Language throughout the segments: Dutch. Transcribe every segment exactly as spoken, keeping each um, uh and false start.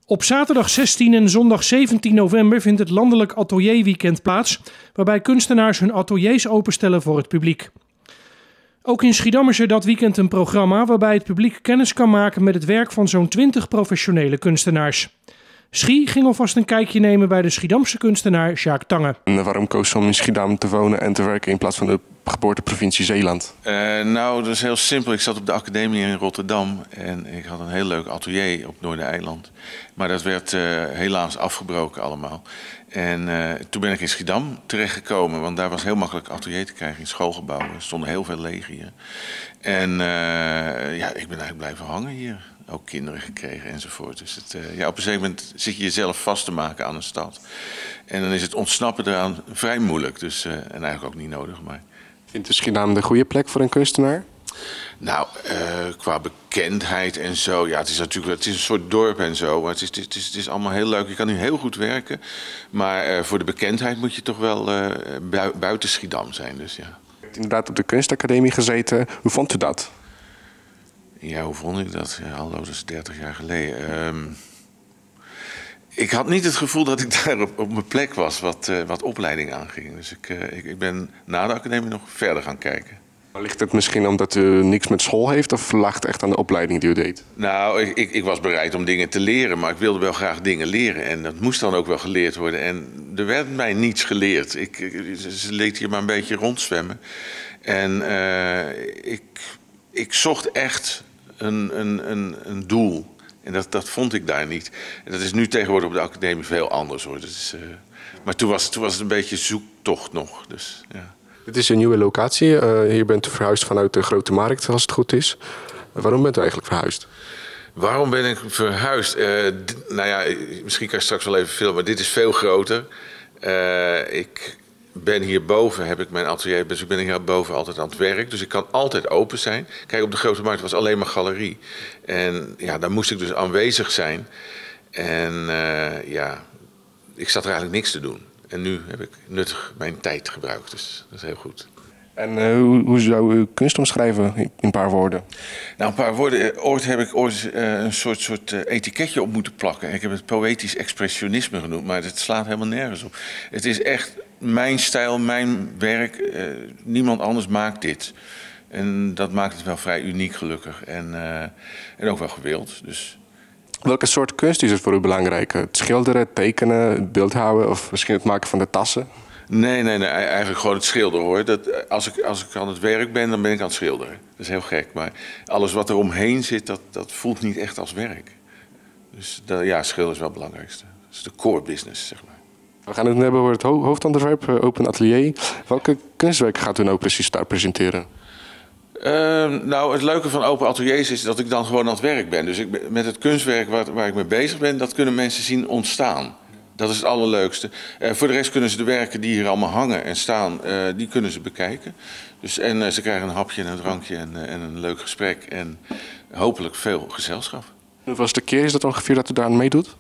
Op zaterdag zestien en zondag zeventien november vindt het landelijk atelierweekend plaats, waarbij kunstenaars hun ateliers openstellen voor het publiek. Ook in Schiedam is er dat weekend een programma waarbij het publiek kennis kan maken met het werk van zo'n twintig professionele kunstenaars. Schie ging alvast een kijkje nemen bij de Schiedamse kunstenaar Sjaak Tange. En waarom koos je om in Schiedam te wonen en te werken in plaats van de geboorteprovincie Zeeland? Uh, nou, dat is heel simpel. Ik zat op de academie in Rotterdam en ik had een heel leuk atelier op Noordereiland. Maar dat werd uh, helaas afgebroken allemaal. En uh, toen ben ik in Schiedam terechtgekomen, want daar was heel makkelijk atelier te krijgen in schoolgebouwen. Er stonden heel veel leeg hier. En uh, ja, ik ben eigenlijk blijven hangen hier. Ook kinderen gekregen enzovoort. Dus het, uh, ja, op een gegeven moment zit je jezelf vast te maken aan een stad. En dan is het ontsnappen eraan vrij moeilijk. Dus, uh, en eigenlijk ook niet nodig. Maar... Vindt de Schiedam de goede plek voor een kunstenaar? Nou, uh, qua bekendheid en zo. Ja, het is natuurlijk het is een soort dorp en zo. Maar het is, het is, het is allemaal heel leuk. Je kan nu heel goed werken. Maar uh, voor de bekendheid moet je toch wel uh, bui buiten Schiedam zijn. Dus, ja. Je hebt inderdaad op de kunstacademie gezeten. Hoe vond u dat? Ja, hoe vond ik dat? Ja, hallo, dat is dertig jaar geleden. Um, ik had niet het gevoel dat ik daar op, op mijn plek was wat, uh, wat opleiding aanging. Dus ik, uh, ik, ik ben na de academie nog verder gaan kijken. Maar ligt het misschien omdat u niks met school heeft of lag het echt aan de opleiding die u deed? Nou, ik, ik, ik was bereid om dingen te leren, maar ik wilde wel graag dingen leren. En dat moest dan ook wel geleerd worden. En er werd mij niets geleerd. Ik, ik, ze leed hier maar een beetje rondzwemmen. En uh, ik, ik zocht echt een, een, een, een doel. En dat, dat vond ik daar niet. En dat is nu tegenwoordig op de academie veel anders hoor. Dat is, uh, maar toen was, toen was het een beetje zoektocht nog. Dus, ja. Dit is een nieuwe locatie. Uh, hier bent u verhuisd vanuit de Grote Markt, als het goed is. Uh, waarom bent u eigenlijk verhuisd? Waarom ben ik verhuisd? Uh, nou ja, misschien kan je straks wel even filmen, maar dit is veel groter. Uh, ik ben hierboven, heb ik mijn atelier, dus ik ben hierboven altijd aan het werk. Dus ik kan altijd open zijn. Kijk, op de Grote Markt was alleen maar galerie. En ja, daar moest ik dus aanwezig zijn. En uh, ja, ik zat er eigenlijk niks te doen. En nu heb ik nuttig mijn tijd gebruikt, dus dat is heel goed. En uh, hoe, hoe zou u kunst omschrijven in een paar woorden? Nou, een paar woorden. Ooit heb ik ooit uh, een soort, soort uh, etiketje op moeten plakken. Ik heb het poëtisch expressionisme genoemd, maar het slaat helemaal nergens op. Het is echt mijn stijl, mijn werk. Uh, niemand anders maakt dit. En dat maakt het wel vrij uniek, gelukkig. En, uh, en ook wel gewild, dus... Welke soort kunst is het voor u belangrijk? Het schilderen, tekenen, het beeldhouden of misschien het maken van de tassen? Nee, nee, nee, eigenlijk gewoon het schilderen hoor. Dat, als, ik, als ik aan het werk ben, dan ben ik aan het schilderen. Dat is heel gek, maar alles wat er omheen zit, dat, dat voelt niet echt als werk. Dus dat, ja, schilderen is wel het belangrijkste. Dat is de core business, zeg maar. We gaan het nu hebben over het ho hoofdonderwerp, Open Atelier. Welke kunstwerken gaat u nou precies daar presenteren? Uh, nou, het leuke van open ateliers is dat ik dan gewoon aan het werk ben. Dus ik ben, met het kunstwerk waar, waar ik mee bezig ben, dat kunnen mensen zien ontstaan. Dat is het allerleukste. Uh, voor de rest kunnen ze de werken die hier allemaal hangen en staan, uh, die kunnen ze bekijken. Dus, en uh, ze krijgen een hapje en een drankje en, uh, en een leuk gesprek en hopelijk veel gezelschap. Hoeveelste keer is dat ongeveer dat u daar aan meedoet?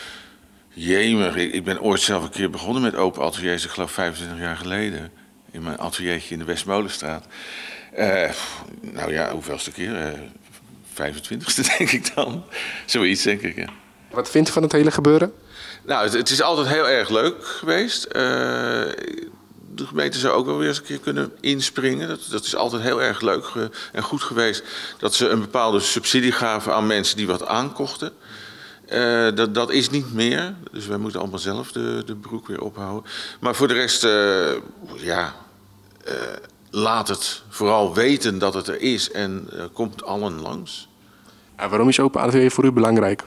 Jemig, ik, ik ben ooit zelf een keer begonnen met open ateliers, ik geloof vijfentwintig jaar geleden. In mijn ateliertje in de Westmolenstraat. Uh, nou ja, hoeveelste keer? Uh, vijfentwintigste denk ik dan. Zoiets denk ik, ja. Wat vindt u van het hele gebeuren? Nou, het, het is altijd heel erg leuk geweest. Uh, de gemeente zou ook wel weer eens een keer kunnen inspringen. Dat, dat is altijd heel erg leuk ge en goed geweest. Dat ze een bepaalde subsidie gaven aan mensen die wat aankochten. Uh, dat, dat is niet meer. Dus wij moeten allemaal zelf de, de broek weer ophouden. Maar voor de rest, uh, ja... Uh, laat het vooral weten dat het er is en uh, komt allen langs. En waarom is open atelier voor u belangrijk?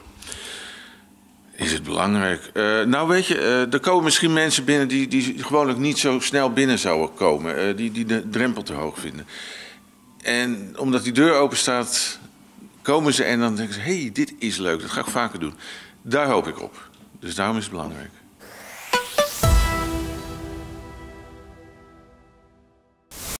Is het belangrijk? Uh, nou weet je, uh, er komen misschien mensen binnen die, die gewoonlijk niet zo snel binnen zouden komen. Uh, die, die de drempel te hoog vinden. En omdat die deur open staat, komen ze en dan denken ze... hé, hey, dit is leuk, dat ga ik vaker doen. Daar hoop ik op. Dus daarom is het belangrijk.